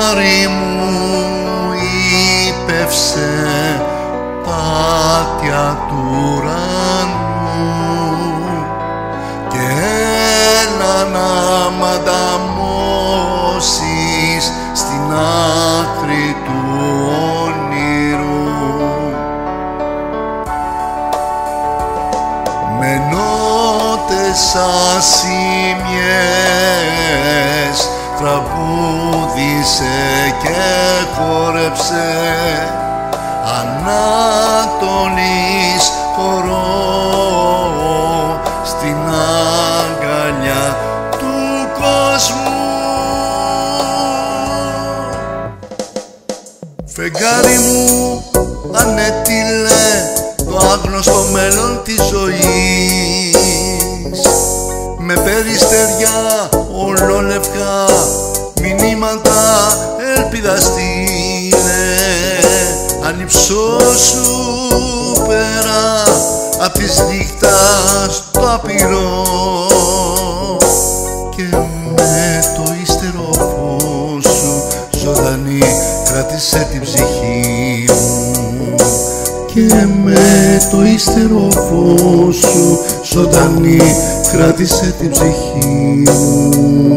μου ύπευσε πάτια του ουρανού και έλα να μ' ανταμώσεις στην άκρη του όνειρου. Με νότες ασήμιες τραγούδισε και χόρεψε Ανατολής χορό στην αγκαλιά του κόσμου. Φεγγάρι μου ανέτειλε το άγνωστο μέλλον της ζωής, με περιστεριά ολόλευκα μηνύματα ελπίδα στείλε. Ανυψώσου πέρα απ' της νύχτας το απειρό και με το ύστερο φως σου ζωντανή κράτησε την ψυχή μου και με το ύστερο φως σου ζωντανή κράτησε την ψυχή μου.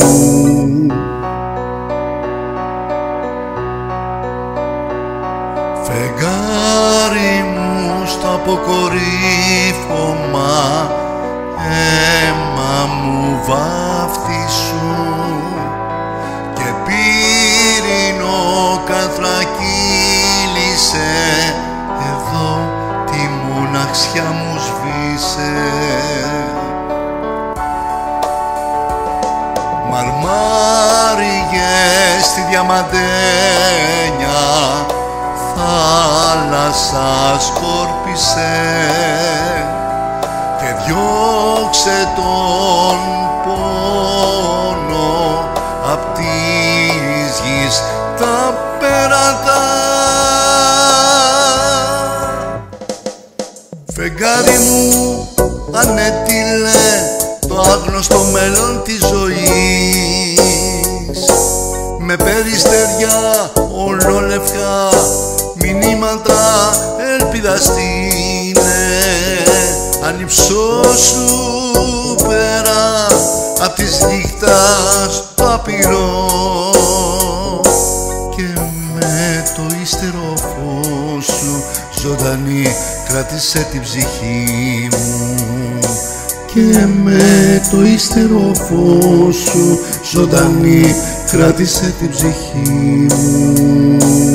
Φεγγάρι μου στο αποκορύφωμα αίμα μου βάφτισου και πύρινο καθρακύλισε, εδώ τη μοναξιά μου σβήσε. Μαρμάριες στη διαμαντένια θάλασσα σκόρπισε και διώξε τον πόνο απ' της γης τα πέρατα. Φεγγάρι μου ανέτειλε το άγνωστο μέλλον της ζωής, με περιστεριά ολόλευκα μηνύματα ελπίδα στείλε. Ανυψώσου πέρα απ' της νύχτας το απειρό και με το ύστερο φως σου ζωντανή κράτησε την ψυχή μου και με το ύστερο φως σου ζωντανή κράτησε την ψυχή μου.